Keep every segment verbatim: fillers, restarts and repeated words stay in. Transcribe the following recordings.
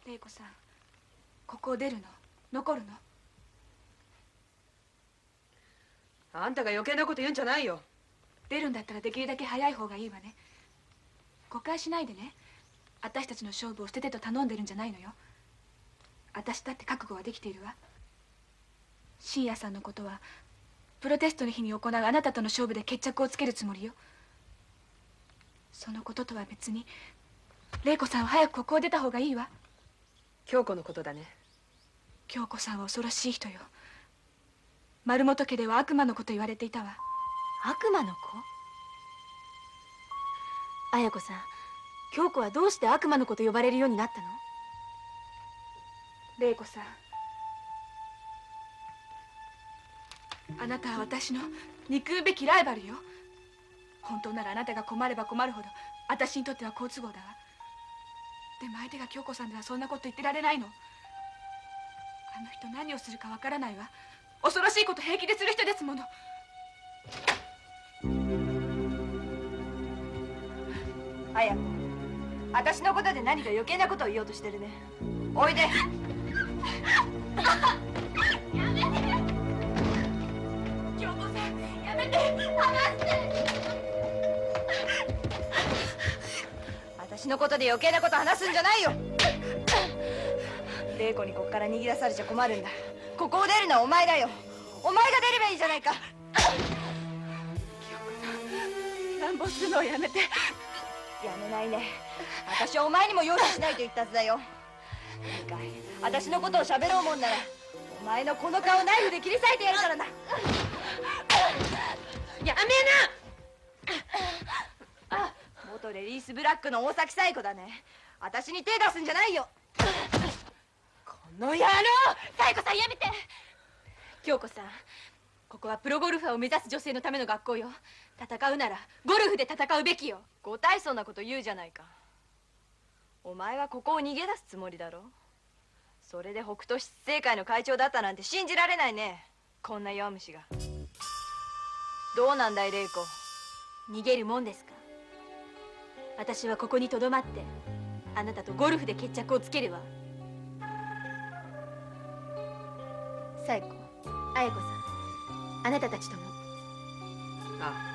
玲子さん、ここを出るの？残るの？ あんたが余計なこと言うんじゃないよ。 出るんだったらできるだけ早い方がいいわね。誤解しないでね。私たちの勝負を捨ててと頼んでるんじゃないのよ。私だって覚悟はできているわ。信也さんのことはプロテストの日に行うあなたとの勝負で決着をつけるつもりよ。そのこととは別に玲子さんは早くここを出た方がいいわ。 京子のことだね。 京子さんは恐ろしい人よ。丸本家では悪魔の子と言われていたわ。 悪魔の子？綾子さん、京子はどうして悪魔の子と呼ばれるようになったの？ 玲子さん、あなたは私の憎うべきライバルよ。本当ならあなたが困れば困るほど私にとっては好都合だわ。でも相手が京子さんではそんなこと言ってられないの。あの人何をするかわからないわ。恐ろしいこと平気でする人ですもの。 綾子、私のことで何か余計なことを言おうとしてるね。おいで。やめて。 京子さん、やめて。離して。 私のことで余計なこと話すんじゃないよ。玲子にこっから逃げ出されちゃ困るんだ。ここを出るのはお前だよ。お前が出ればいいじゃないか。 京子さん、乱暴するのをやめて。 やめないね。私はお前にも容赦しないと言ったはずだよ。いいかい、私のことを喋ろうもんならお前のこの顔をナイフで切り裂いてやるからな。 やめな。 あ、元レディースブラックの大崎サイコだね。私に手出すんじゃないよ。 この野郎。 サイコさん、やめて。京子さん、ここはプロゴルファーを目指す女性のための学校よ。戦うならゴルフで戦うべきよ。 ご大層なこと言うじゃないか。お前はここを逃げ出すつもりだろ。それで北斗七星会の会長だったなんて信じられないね。こんな弱虫が。どうなんだい玲子。 逃げるもんですか？私はここにとどまってあなたとゴルフで決着をつけるわ。サイコ、綾子さん、あなたたちとも。 ああ。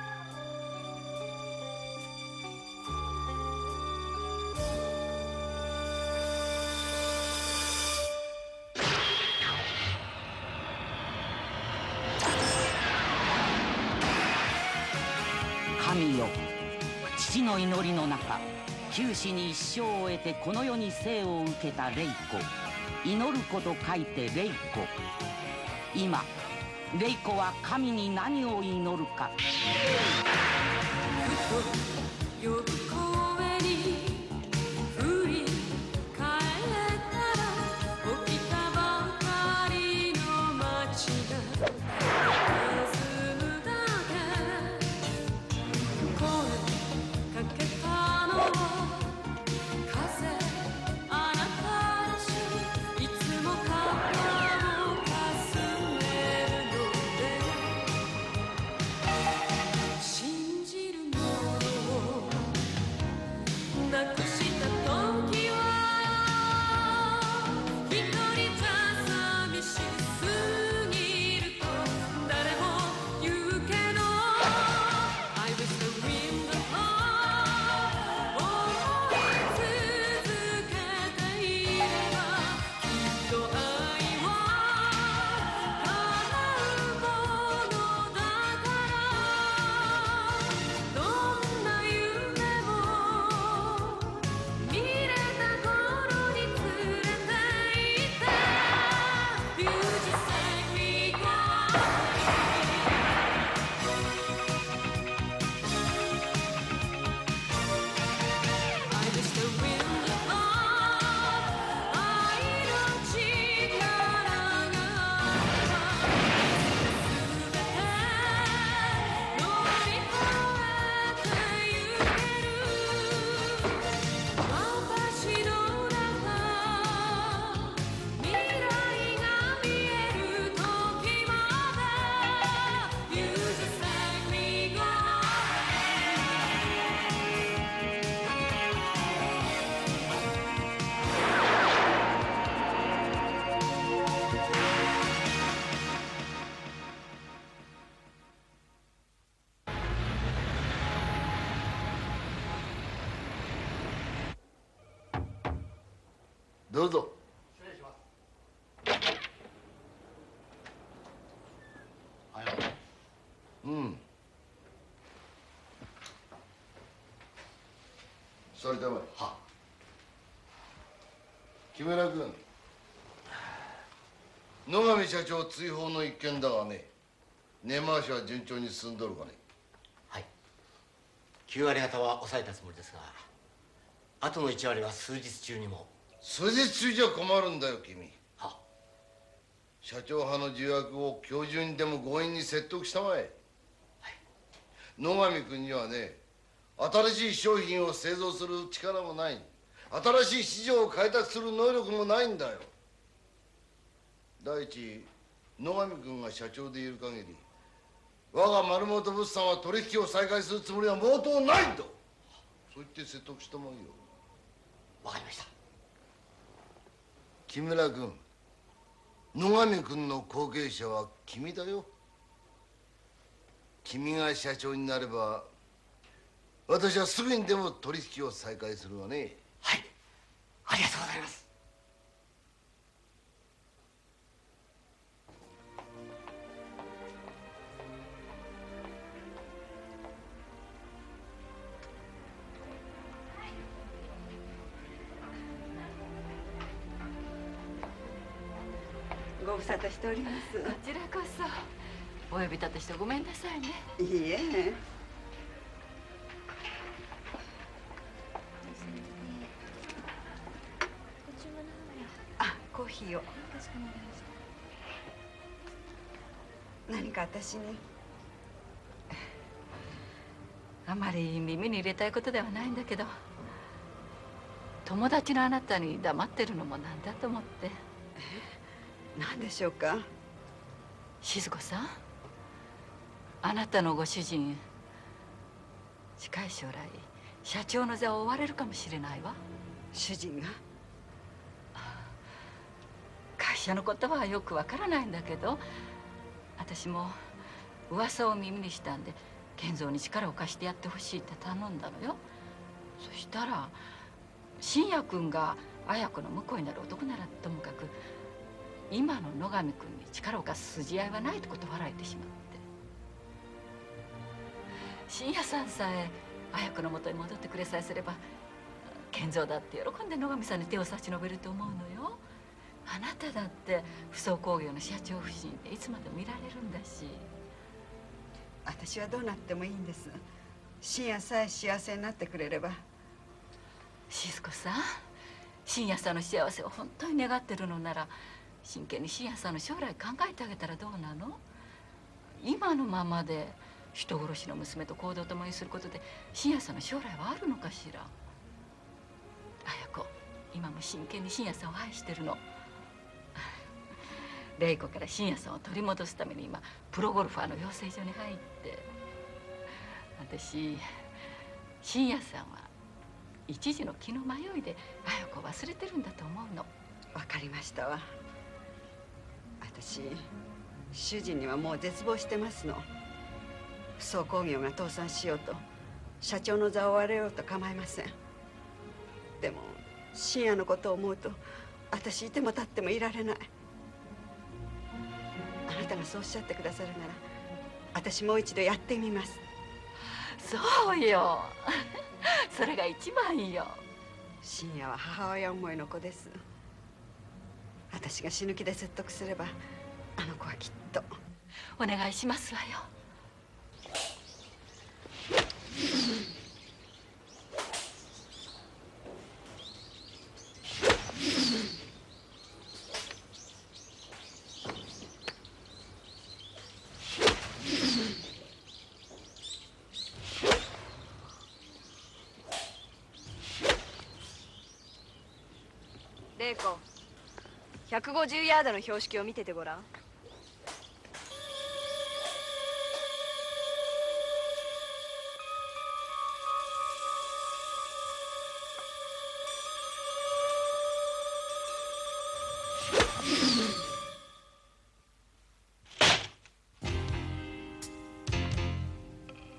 神よ、父の祈りの中、九死に一生を得てこの世に生を受けた玲子。祈ること書いて玲子。今玲子は神に何を祈るか。ふと呼ぶ声に振り返ったら起きたばかりの街が沈むだけ。声かけたのは風。あなたらしいいつも肩をかすめるので。信じるものをどうぞ。 失礼します。はようん。それでもは木村君、野上社長追放の一件だがね、根回しは順調に進んどるかね。 はい、きゅう割方は抑えたつもりですが、あとのいち割は数日中にも。 数日中じゃ困るんだよ君。 は社長派の重役を今日中にでも強引に説得したまえ。 はい、 野上君にはね、新しい商品を製造する力もない、新しい市場を開拓する能力もないんだよ。第一、野上君が社長でいる限り、我が丸本物産は取引を再開するつもりは毛頭ないんだ。そう言って説得したもんよ。 わかりました。 木村君、野上君の後継者は君だよ。君が社長になれば、私はすぐにでも取引を再開するわね。 はい、ありがとうございます。 ご無沙汰しております。 こちらこそお呼び立てしてごめんなさいね。 いいえ。あ、コーヒーを。何か私に？ あまり耳に入れたいことではないんだけど、友達のあなたに黙ってるのもなんだと思って。 何でしょうか？ 静子さん、あなたのご主人、近い将来社長の座を追われるかもしれないわ。 主人が？ 会社のことはよくわからないんだけど、私も噂を耳にしたんで健三に力を貸してやってほしいって頼んだのよ。そしたら信也君が綾子の婿になる男ならともかく、今の野上君に力を貸す筋合いはないと断られてしまって、信也さんさえ綾子の元に戻ってくれさえすれば、健三だって喜んで野上さんに手を差し伸べると思うのよ。あなただって不相工業の社長夫人でいつまでもいられるんだし。 私はどうなってもいいんです。信也さえ幸せになってくれれば。 静子さん、信也さんの幸せを本当に願ってるのなら、真剣に信也さんの将来考えてあげたらどうなの？今のままで人殺しの娘と行動を共にすることで信也さんの将来はあるのかしら。綾子、今も真剣に信也さんを愛してるの。玲子から信也さんを取り戻すために今プロゴルファーの養成所に入って、私信也さんは一時の気の迷いで綾子を忘れてるんだと思うの。 わかりましたわ。私、主人にはもう絶望してますの。不相工業が倒産しようと、社長の座を追われようと構いません。でも信也のことを思うと、私いても立ってもいられない。あなたがそうおっしゃってくださるなら、私もう一度やってみます。 そうよそれが一番よ。 信也は母親思いの子です。私が死ぬ気で説得すれば、あの子はきっと。 お願いしますわよ。 玲子、ひゃくごじゅうヤードの標識を見ててごらん。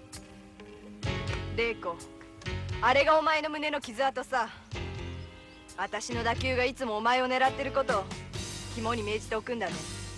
玲子、あれがお前の胸の傷跡さ。 私の打球がいつもお前を狙ってることを肝に銘じておくんだね。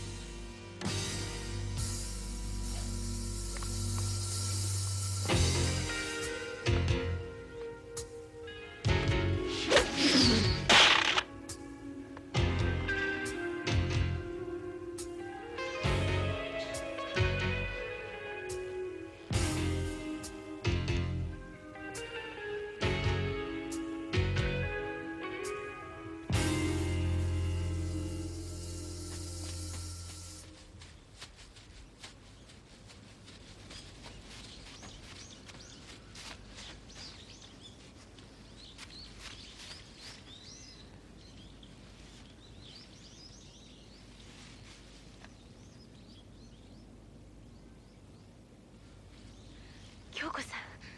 京子さん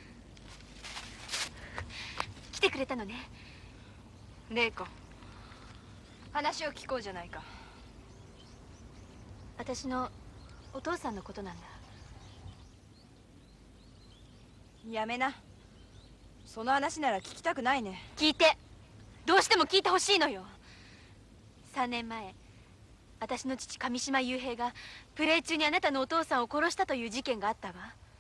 来てくれたのね。 玲子、話を聞こうじゃないか。 私のお父さんのことなんだ。 やめな。その話なら聞きたくないね。 聞いて、どうしても聞いてほしいのよ。さんねんまえ、私の父上島雄平がプレー中にあなたのお父さんを殺したという事件があったわ。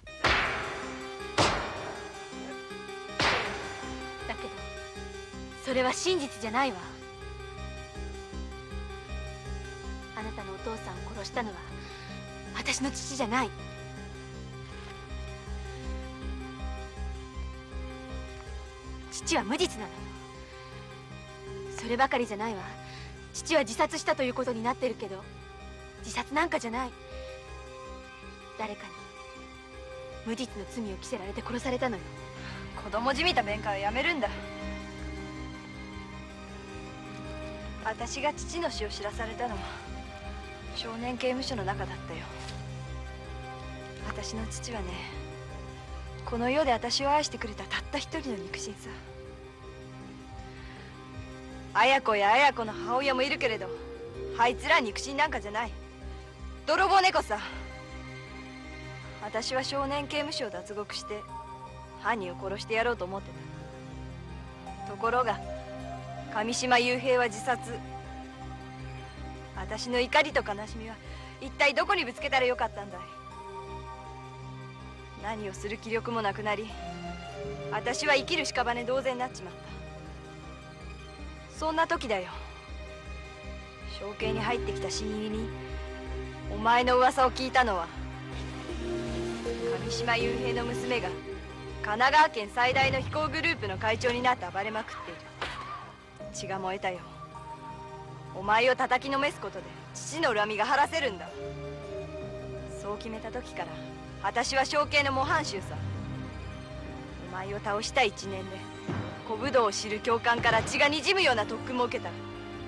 だけどそれは真実じゃないわ。あなたのお父さんを殺したのは私の父じゃない。父は無実なのよ。そればかりじゃないわ。父は自殺したということになってるけど、自殺なんかじゃない。誰かに無実の罪を着せられて殺されたのよ。 子供じみた弁解はやめるんだ。私が父の死を知らされたのは少年刑務所の中だったよ。私の父はね、この世で私を愛してくれたたった一人の肉親さ。綾子や綾子の母親もいるけれど、あいつら肉親なんかじゃない。泥棒猫さ。私は少年刑務所を脱獄して犯人を殺してやろうと思ってた。ところが上島雄平は自殺。私の怒りと悲しみは一体どこにぶつけたらよかったんだい。何をする気力もなくなり、私は生きる屍同然になっちまった。そんな時だよ、証券に入ってきた新入りにお前の噂を聞いたのは、上島雄平の娘が神奈川県最大の飛行グループの会長になって暴れまくっている。血が燃えたよ。お前を叩きのめすことで父の恨みが晴らせるんだ。そう決めた時から私は証券の模範囚さ。お前を倒した一年で小武道を知る教官から血がにじむような特訓も受けた。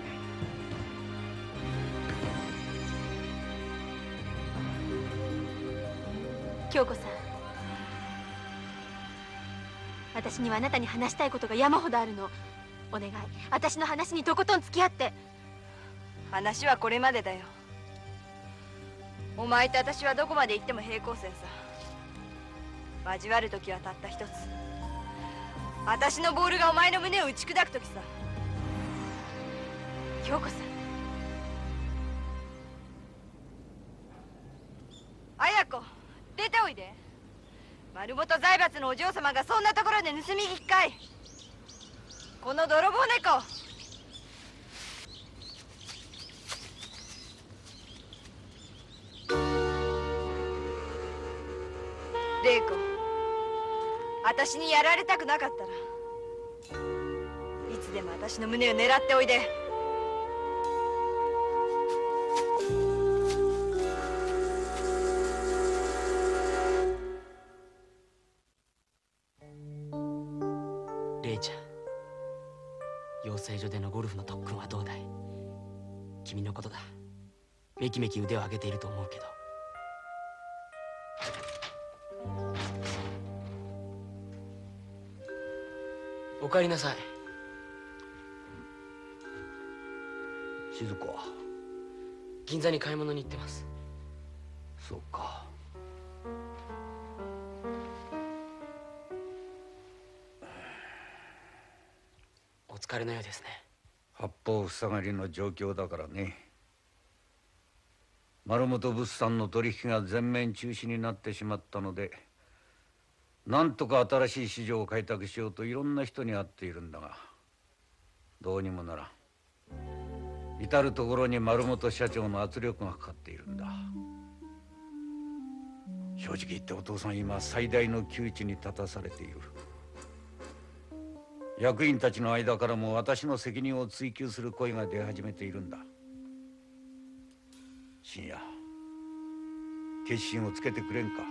京子さん、私にはあなたに話したいことが山ほどあるの。お願い、私の話にとことん付き合って。 話はこれまでだよ。お前と私はどこまで行っても平行線さ。交わる時はたった一つ。私のボールがお前の胸を打ち砕く時さ。 京子さん、 綾子、出ておいで。丸本財閥のお嬢様がそんなところで盗み聞きかい。この泥棒猫。玲子、私にやられたくなかったらいつでも私の胸を狙っておいで。 レイちゃん、養成所でのゴルフの特訓はどうだい？君のことだ。めきめき腕を上げていると思うけど。お帰りなさい。 静子は？ 銀座に買い物に行ってます。 そうか。 お疲疲れのようですね。 八方塞がりの状況だからね。丸本物産の取引が全面中止になってしまったので、なんとか新しい市場を開拓しようといろんな人に会っているんだが、どうにもならん。至る所に丸本社長の圧力がかかっているんだ。正直言ってお父さん、今最大の窮地に立たされている。役員たちの間からも私の責任を追及する声が出始めているんだ。深夜、決心をつけてくれんか。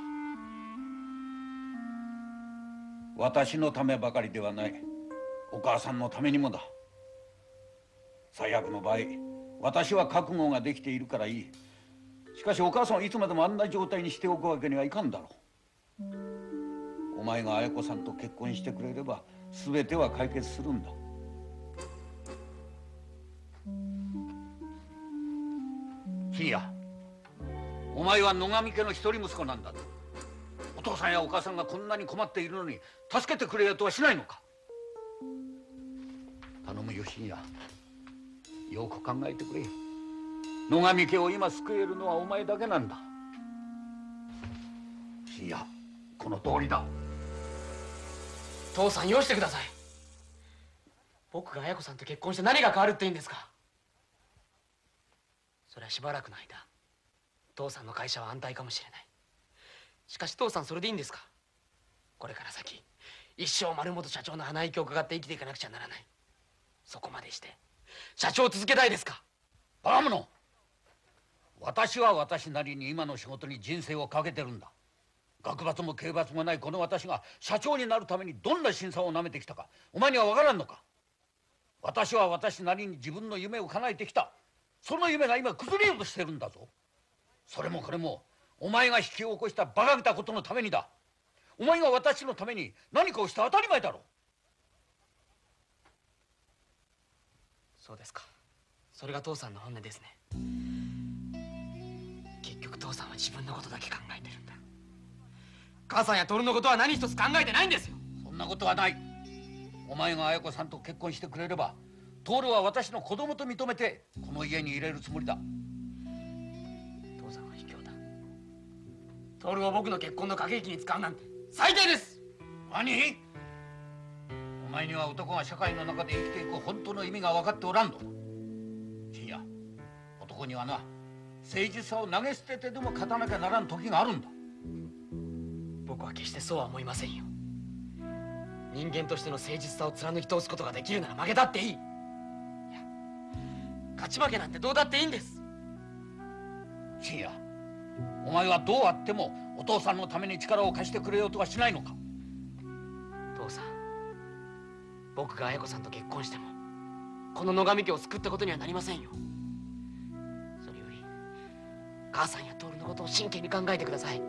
私のためばかりではない、お母さんのためにもだ。最悪の場合、私は覚悟ができているからいい。しかしお母さんをいつまでもあんな状態にしておくわけにはいかんだろう。お前が綾子さんと結婚してくれれば全ては解決するんだ。深夜、お前は野上家の一人息子なんだ。お父さんやお母さんがこんなに困っているのに助けてくれよとはしないのか。頼むよ深夜、よく考えてくれ。野上家を今救えるのはお前だけなんだ。深夜、この通りだ。 父さん、よしてください。僕が綾子さんと結婚して何が変わるって言うんですか。それはしばらくの間、父さんの会社は安泰かもしれない。しかし父さん、それでいいんですか。これから先一生丸本社長の鼻息を伺って生きていかなくちゃならない。そこまでして社長を続けたいですか。 バカ者、私は私なりに今の仕事に人生をかけてるんだ。学罰も刑罰もないこの私が社長になるためにどんな辛酸をなめてきたか、お前には分からんのか。私は私なりに自分の夢を叶えてきた。その夢が今崩れようとしてるんだぞ。それもこれもお前が引き起こした馬鹿げたことのためにだ。お前が私のために何かをした当たり前だろう。 そうですか。それが父さんの本音ですね。結局父さんは自分のことだけ考えてるんだ。母さんや徹のことは何一つ考えてないんですよ。 そんなことはない。お前が綾子さんと結婚してくれれば、徹は私の子供と認めてこの家に入れるつもりだ。 父さんは卑怯だ。徹を僕の結婚の駆け引きに使うなんて最低です。 何？お前には男が社会の中で生きていく本当の意味が分かっておらんのだ。深夜、男にはな、誠実さを投げ捨ててでも勝たなきゃならん時があるんだ。 僕は決してそうは思いませんよ。人間としての誠実さを貫き通すことができるなら負けたっていい。いや、勝ち負けなんてどうだっていいんです。 深夜、お前はどうあってもお父さんのために力を貸してくれようとはしないのか。 父さん、僕が綾子さんと結婚してもこの野上家を救ったことにはなりませんよ。それより母さんや徹のことを真剣に考えてください。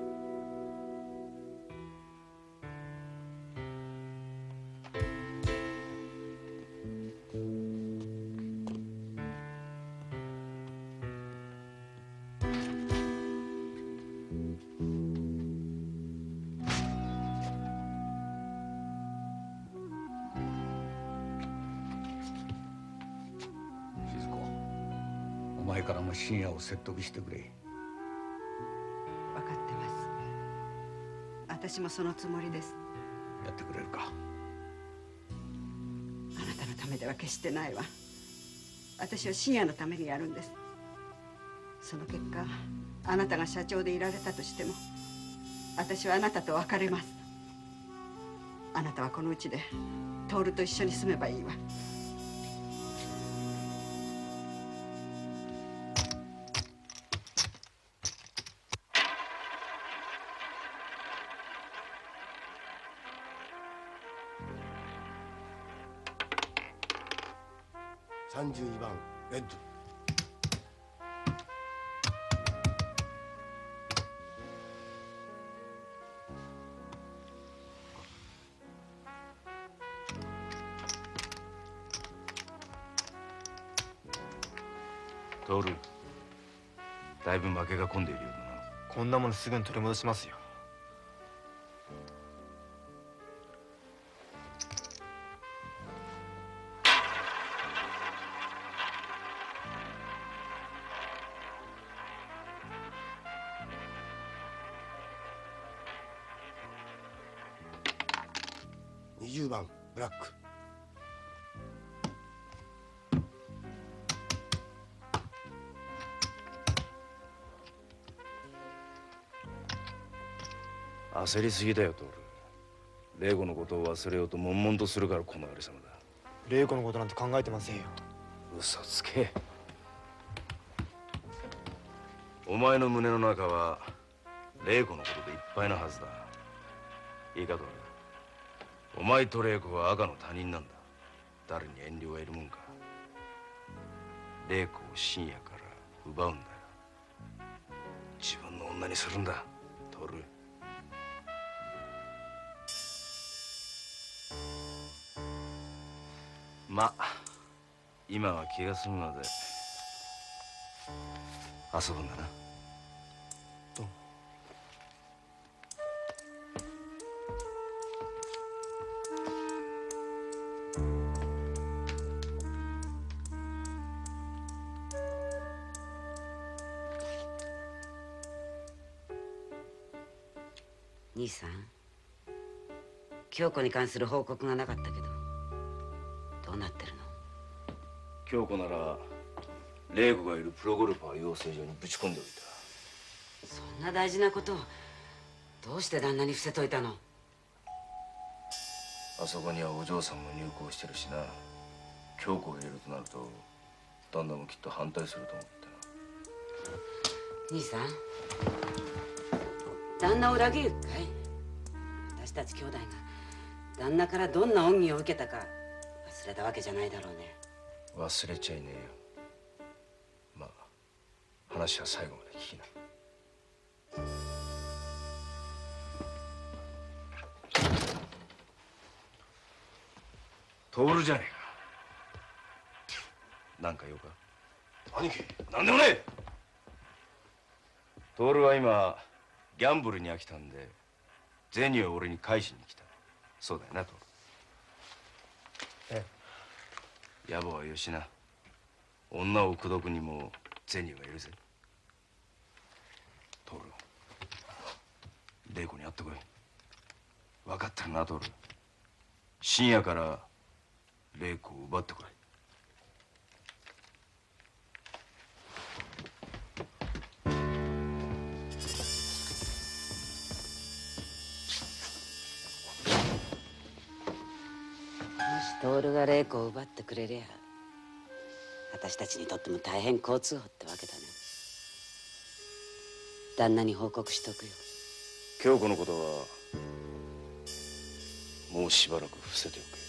お前からも深夜を説得してくれ。 分かってます。私もそのつもりです。 やってくれるか。 あなたのためでは決してないわ。私は深夜のためにやるんです。その結果、あなたが社長でいられたとしても私はあなたと別れます。あなたはこのうちで徹と一緒に住めばいいわ。 さんじゅうにばんレッド。 トール、だいぶ負けが込んでいるようだな。 こんなものすぐに取り戻しますよ。 にじゅうばんブラック。 焦りすぎだよトール。玲子のことを忘れようと悶々とするからこのありさまだ。 玲子のことなんて考えてませんよ。 嘘つけ。お前の胸の中は玲子のことでいっぱいなはずだ。いいかトール、お前と玲子は赤の他人なんだ。誰に遠慮がいるもんか。玲子を深夜から奪うんだよ。自分の女にするんだトール。まあ今は気が済むまで遊ぶんだな。 どうも。 兄さん、京子に関する報告がなかったけどどうなってるの？ 京子なら玲子がいるプロゴルファー養成所にぶち込んでおいた。 そんな大事なことをどうして旦那に伏せといたの？ あそこにはお嬢さんも入校してるしな。京子を入れるとなると旦那もきっと反対すると思ってな。 兄さん、旦那を裏切るかい？私たち兄弟が旦那からどんな恩義を受けたか忘れたわけじゃないだろうね。 忘れちゃいねえよ。まあ話は最後まで聞きな。徹じゃねえか。なんか用か？ 兄貴。 なんでもねえ。徹は今ギャンブルに飽きたんで銭を俺に返しに来た。そうだよな徹。 ええ。野暮はよしな。女を口説くにも銭はいるぜ。徹、玲子に会ってこい。分かってるな徹。深夜から玲子を奪ってこい。 もし徹が玲子を奪ってくれりゃ私たちにとっても大変交通法ってわけだね。旦那に報告しとくよ。 京子のことはもうしばらく伏せておけ。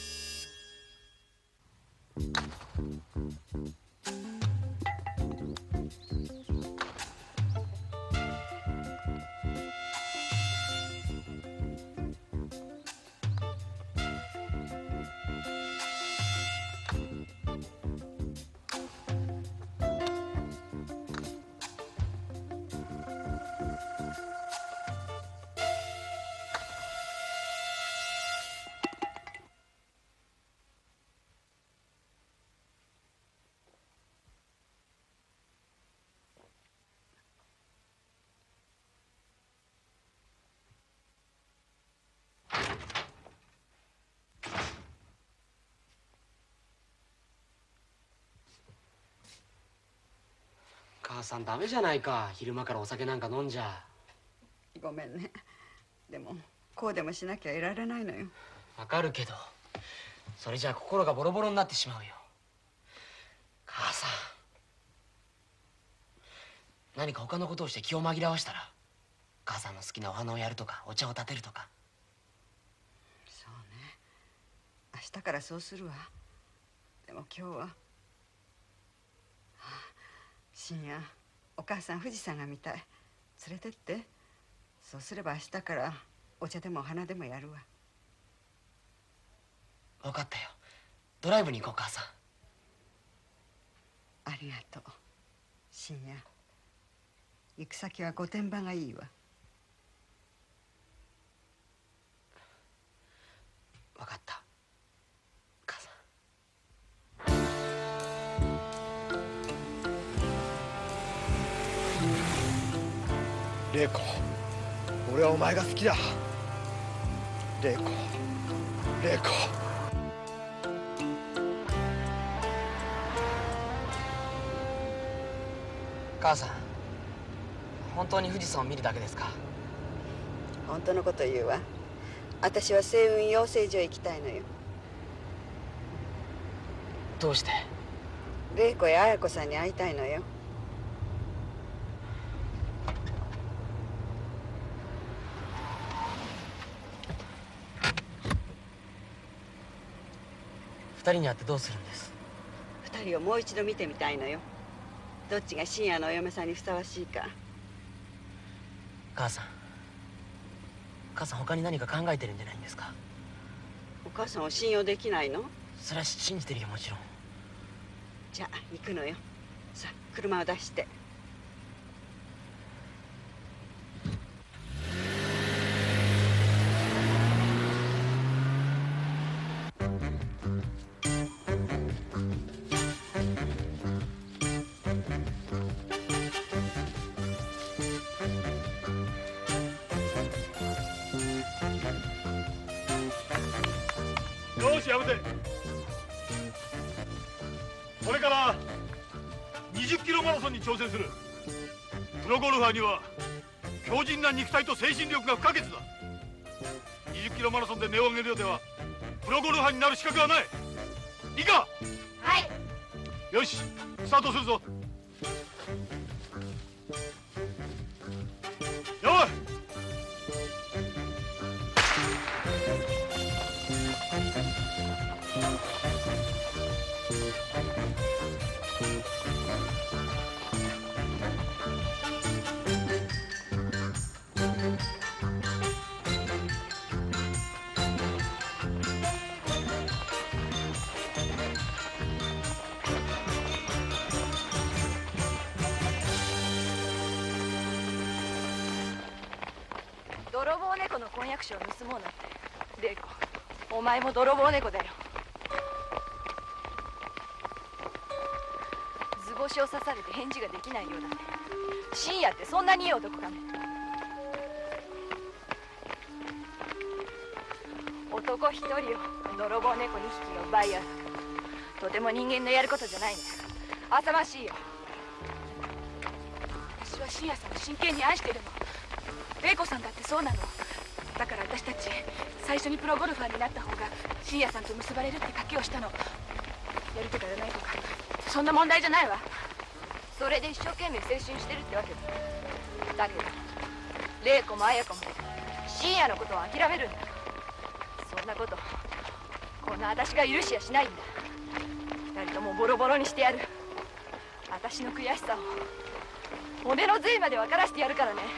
母さんダメじゃないか。昼間からお酒なんか飲んじゃ。 ごめんね。でもこうでもしなきゃいられないのよ。 わかるけどそれじゃ心がボロボロになってしまうよ。母さん、何か他のことをして気を紛らわしたら母さんの好きなお花をやるとかお茶を立てるとか。 そうね、明日からそうするわ。でも今日は、はあ、深夜お母さん富士山が見たい。連れてって。そうすれば明日からお茶でもお花でもやるわ。 分かったよ。ドライブに行こう母さん。 ありがとう深夜。行く先は御殿場がいいわ。 分かった母さん。玲子、俺はお前が好きだ。玲子。 玲子。 母さん、本当に富士山を見るだけですか？ 本当のこと言うわ。私は星雲養成所へ行きたいのよ。 どうして？ 玲子や綾子さんに会いたいのよ。 二人に会ってどうするんです？ 二人をもう一度見てみたいのよ。どっちが深夜のお嫁さんにふさわしいか。 母さん、母さん他に何か考えてるんじゃないんですか？ お母さんを信用できないの？ それは信じてるよ、もちろん。 じゃあ行くのよ。さあ車を出して。 よしやめて。これからにじゅっキロマラソンに挑戦する。プロゴルファーには強靭な肉体と精神力が不可欠だ。にじゅっキロマラソンで値を上げるようではプロゴルファーになる資格はない。いいか？ はい。 よし、スタートするぞ。よい。 泥棒猫の婚約者を盗もうなんて。玲子、お前も泥棒猫だよ。図星を刺されて返事ができないようだね。深夜ってそんなにいい男かね。男一人を泥棒猫にひきが奪い合う。とても人間のやることじゃないね。浅ましいよ。 私は深夜さんを真剣に愛してるの。玲子さんだってそうなの。だから私たち最初にプロゴルファーになった方が深夜さんと結ばれるって賭けをしたの。やるとかやらないとかそんな問題じゃないわ。 それで一生懸命青春してるってわけだ。だけど玲子も綾子も深夜のことを諦めるんだ。そんなことこんな私が許しやしないんだ。二人ともボロボロにしてやる。私の悔しさを骨の髄まで分からしてやるからね。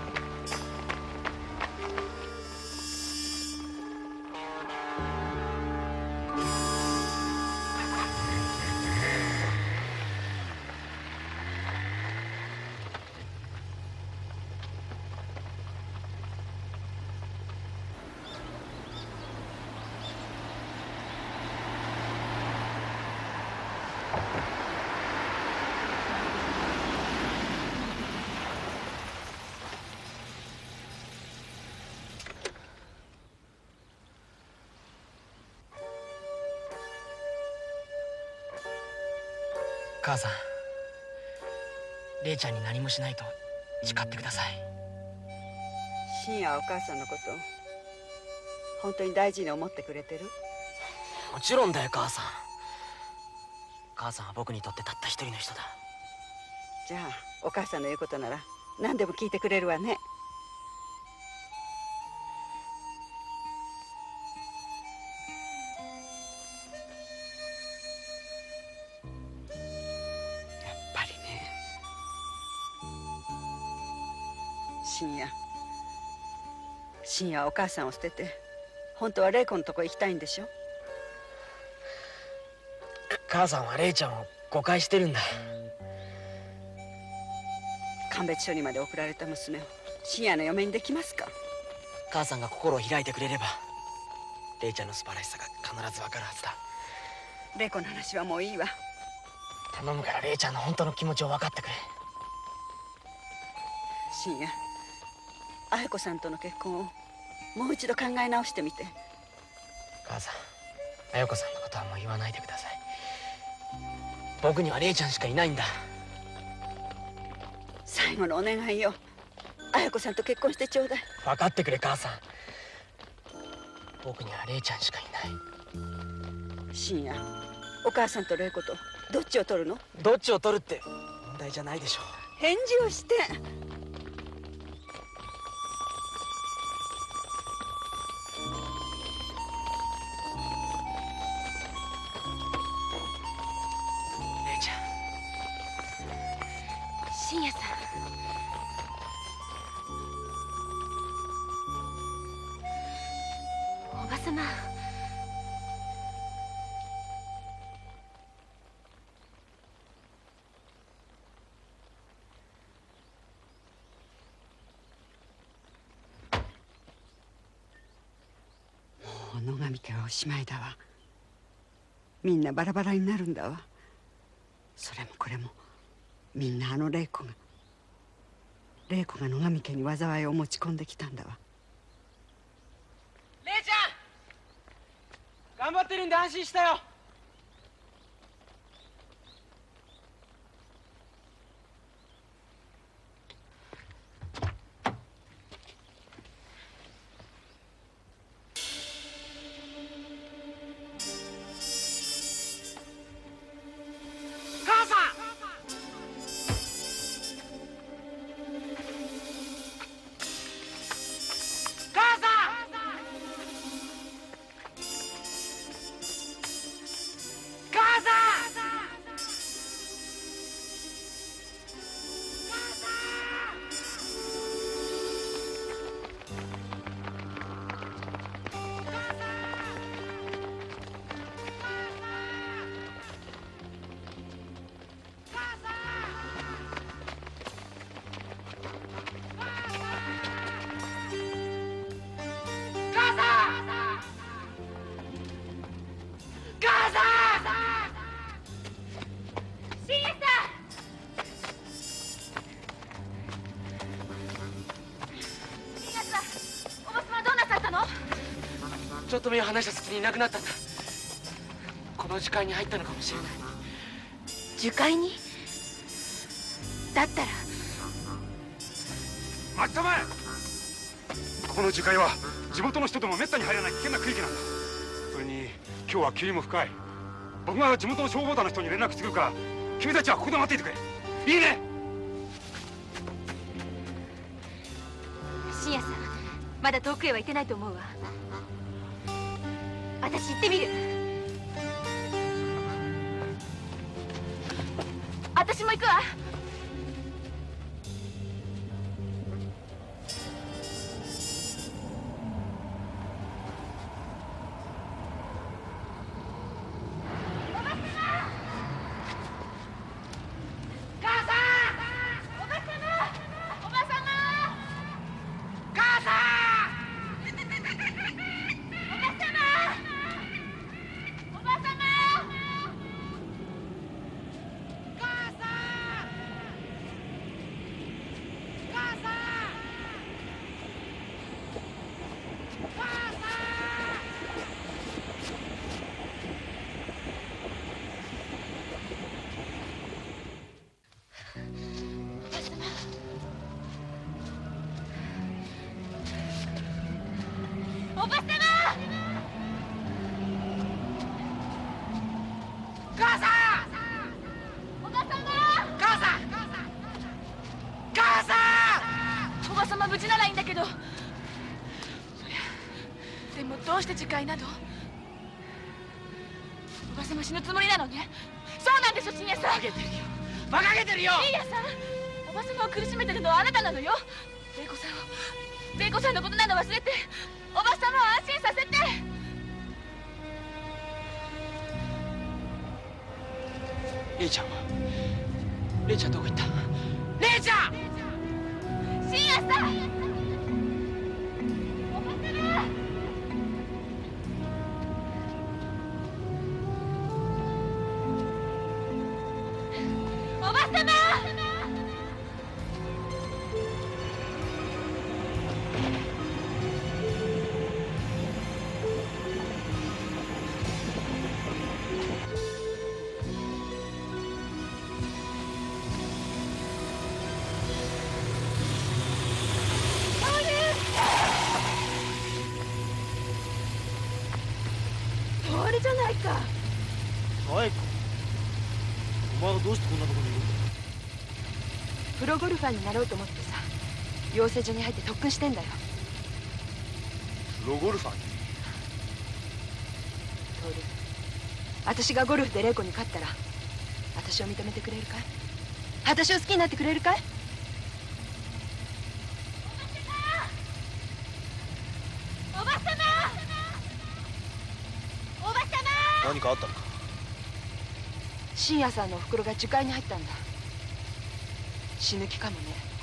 母さん、玲ちゃんに何もしないと誓ってください。 深夜はお母さんのこと本当に大事に思ってくれてる？ もちろんだよ、母さん。母さんは僕にとってたった一人の人だ。 じゃあお母さんの言うことなら何でも聞いてくれるわね。深夜深夜はお母さんを捨てて本当は玲子のとこ行きたいんでしょ？ 母さんは玲ちゃんを誤解してるんだ。 鑑別所にまで送られた娘を深夜の嫁にできますか？ 母さんが心を開いてくれれば玲ちゃんの素晴らしさが必ずわかるはずだ。 玲子の話はもういいわ。 頼むから玲ちゃんの本当の気持ちを分かってくれ。 深夜、綾子さんとの結婚をもう一度考え直してみて。 母さん、綾子さんのことはもう言わないでください。僕には玲ちゃんしかいないんだ。 最後のお願いよ。綾子さんと結婚してちょうだい。 分かってくれ母さん。僕には玲ちゃんしかいない。 深夜、お母さんと玲子とどっちを取るの？ どっちを取るって問題じゃないでしょう。 返事をして。 玲ちゃん。 深夜さん、おばさま。 もう野上家はおしまいだわ。みんなバラバラになるんだわ。それもこれもみんなあの玲子が玲子が野上家に災いを持ち込んできたんだわ。 玲ちゃん、頑張ってるんで安心したよ。ちょっと目を離した隙にいなくなったんだ。この樹海に入ったのかもしれない。 樹海に？だったら待ちたまえ。ここの樹海は地元の人でもめったに入らない危険な区域なんだ。それに今日は霧も深い。僕が地元の消防団の人に連絡するから君たちはここで待っていてくれ。いいね。 深夜さん、まだ遠くへは行ってないと思うわ。私行ってみる。私も行くわ。おばさま！母さん！おばさま！母さん！母さん！おばさま無事ならいいんだけど。そりゃ、でもどうして樹海なの？おばさま死ぬつもりなのね。そうなんでしょ、深夜さん。馬鹿げてるよ。馬鹿げてるよ。深夜さん、おばさまを苦しめてるのはあなたなのよ。玲子さんを、玲子さんのことなど忘れて、おばさまを安心させて。 玲ちゃんは玲ちゃんどこ行った？玲ちゃん！ 深夜さん！おばさま！おばさま！ か。 妙子、お前はどうしてこんなところにいるんだ。 プロゴルファーになろうと思ってさ、養成所に入って特訓してんだよ。 プロゴルファーに。 トール、私がゴルフで玲子に勝ったら私を認めてくれるかい？私を好きになってくれるかい？ おばさま、おばさま。 何かあったのか。 深夜さんのお袋が受会に入ったんだ。死ぬ気かもね。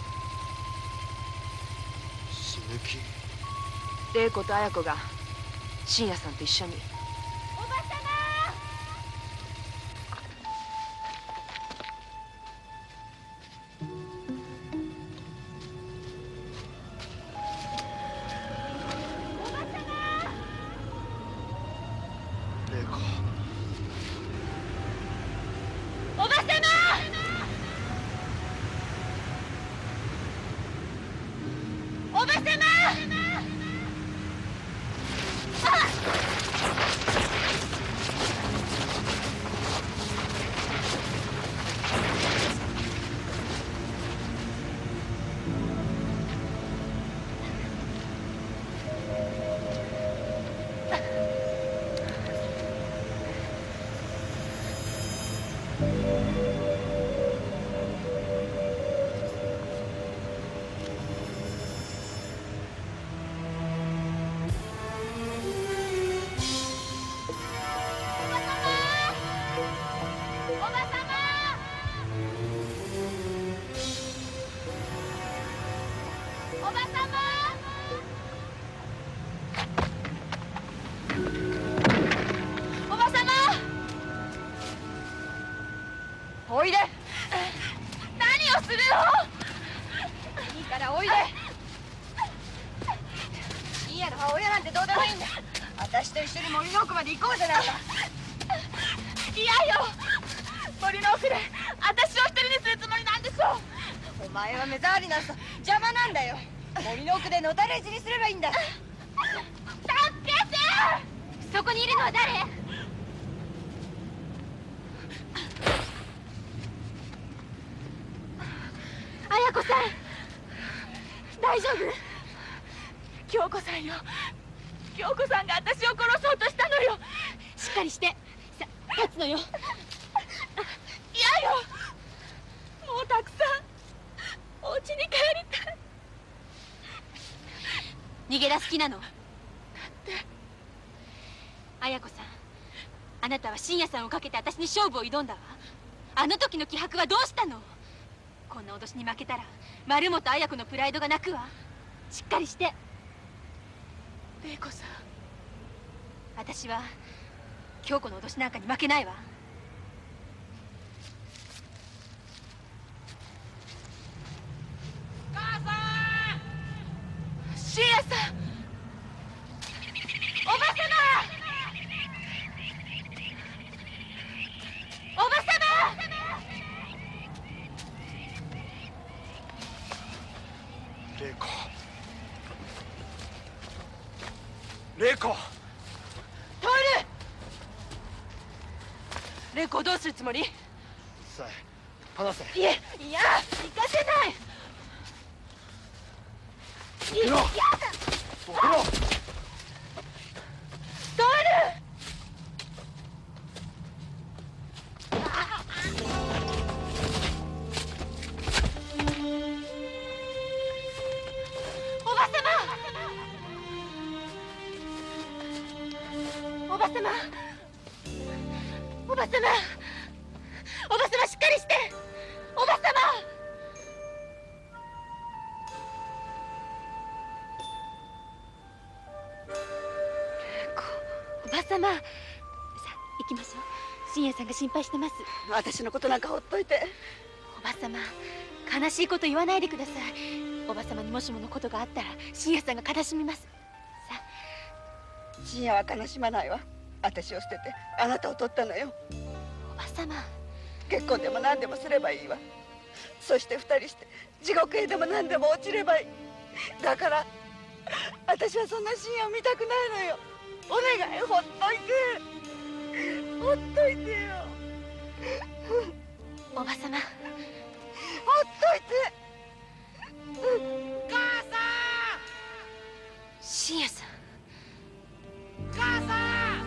死ぬ気？ 玲子と綾子が深夜さんと一緒に。 おばさ玲子。 ま、おばさま。おばさま。 おいで。 何をするの？ いいからおいで。深夜の母親なんてどうでもいいんだ。私と一緒に森の奥まで行こうじゃないか。 嫌よ。森の奥で私を一人にするつもりなんでしょう。 お前は目障りなんさ、邪魔なんだよ。森の奥でのたれ死にすればいいんだ。 助けて。そこにいるのは誰？綾子さん、大丈夫？京子さんよ。京子さんが私を殺そうとしたのよ。しっかりして。さ、立つのよ。嫌よ。もうたくさんお家に帰りたい。逃げ出す気なの？だって綾子さん、あなたは深夜さんをかけて私に勝負を挑んだわ。あの時の気迫はどうしたの？こんな脅しに負けたら丸本綾子のプライドが泣くわ。しっかりして。玲子さん、私は京子の脅しなんかに負けないわ。母さん、深夜さん、おばさま、おばさま。 玲子。玲子。 トイレ。玲子をどうするつもり？ さえ、離せ。 いえ、いや、行かせない。 起きろ。 やだ。 起きろ。 トイレ。 おばさま、おばさま、おばさま、おばさま、しっかりして。おばさま。おばさま、さあ行きましょう。深夜さんが心配してます。 私のことなんかほっといて。 おばさま、悲しいこと言わないでください。おばさまにもしものことがあったら深夜さんが悲しみます。 深夜は悲しまないわ。私を捨ててあなたを取ったのよ。 おばさま、 結婚でも何でもすればいいわ。そして二人して地獄へでも何でも落ちればいい。だから私はそんな深夜を見たくないのよ。お願い、ほっといて。 ほっといてよ。 おばさま、 ほっといて。 母さ信也さん。 ん、母さん。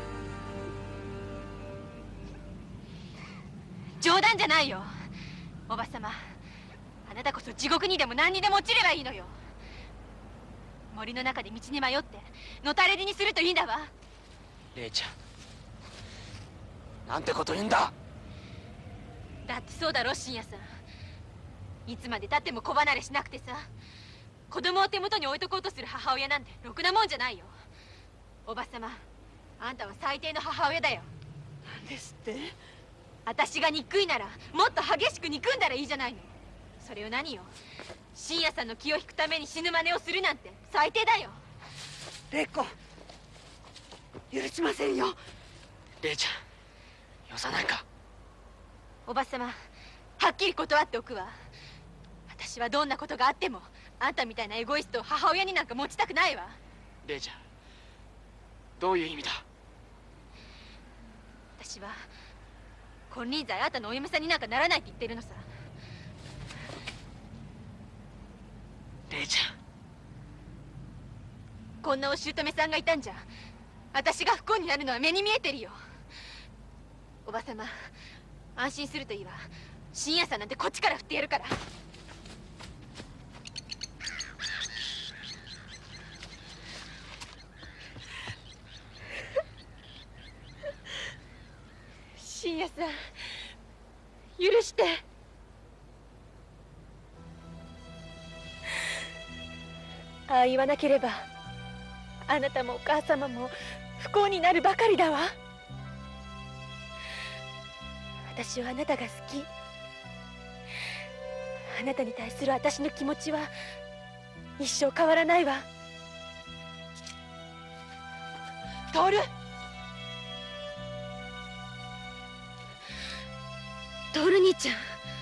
冗談じゃないよ。おばさま、あなたこそ地獄にでも何にでも落ちればいいのよ。森の中で道に迷ってのたれ死にするといいんだわ。 姉ちゃん、なんてこと言うんだ。 だってそうだろ、信也さん。いつまでたっても子離れしなくてさ、子供を手元に置いとこうとする母親なんてろくなもんじゃないよ。おばさま、あんたは最低の母親だよ。 なんですって？ 私が憎いならもっと激しく憎んだらいいじゃないの。それを何よ、信也さんの気を引くために死ぬ真似をするなんて最低だよ。 玲子、許しませんよ。 姉ちゃん、よさないか。 おばさま、はっきり断っておくわ。私はどんなことがあってもあんたみたいなエゴイストを母親になんか持ちたくないわ。 姉ちゃん、どういう意味だ。 私は金輪際あんたのお嫁さんになんかならないって言ってるのさ。 姉ちゃん、 こんなお姑さんがいたんじゃ私が不幸になるのは目に見えてるよ。おばさま、安心するといいわ。信也さんなんてこっちから振ってやるから。信也さん、許して。ああ言わなければあなたもお母様も不幸になるばかりだわ。私はあなたが好き。あなたに対する私の気持ちは一生変わらないわ。徹、徹兄ちゃん。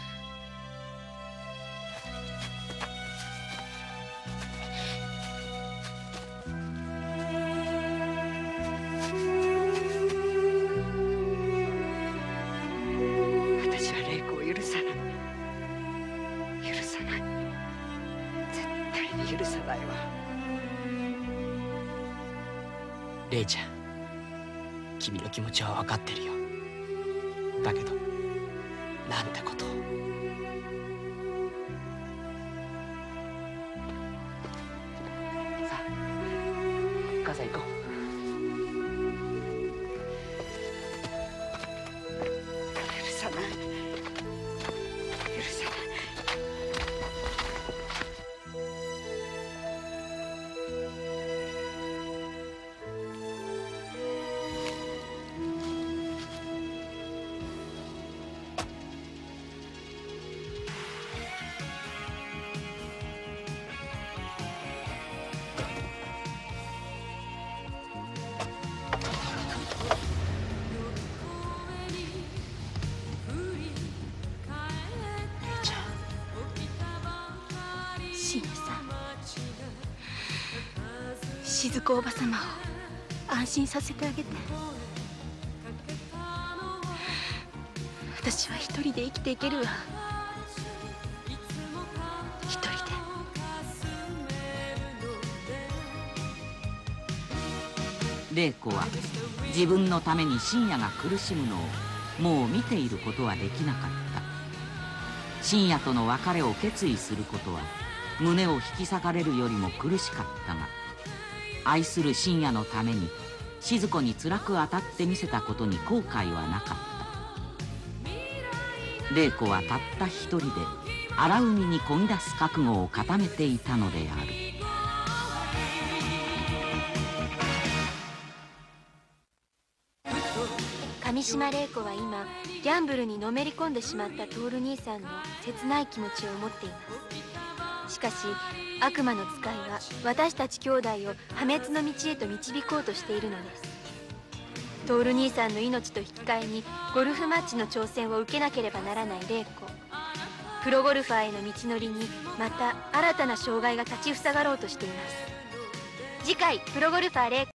姉ちゃん、君の気持ちは分かってるよ。だけどなんてことを。さあ、母さん行こう。 許さない、許さない。 静子おば様を安心させてあげて。私は一人で生きていけるわ。一人で。 玲子は自分のために信也が苦しむのをもう見ていることはできなかった。信也との別れを決意することは胸を引き裂かれるよりも苦しかったが、愛する信也のために静子に辛く当たってみせたことに後悔はなかった。玲子はたった一人で荒海にこぎ出す覚悟を固めていたのである。 上島玲子は今ギャンブルにのめり込んでしまった徹兄さんの切ない気持ちを持っています。しかし悪魔の使いは私たち兄弟を破滅の道へと導こうとしているのです。徹兄さんの命と引き換えにゴルフマッチの挑戦を受けなければならない玲子。プロゴルファーへの道のりにまた新たな障害が立ちふさがろうとしています。次回プロゴルファー玲子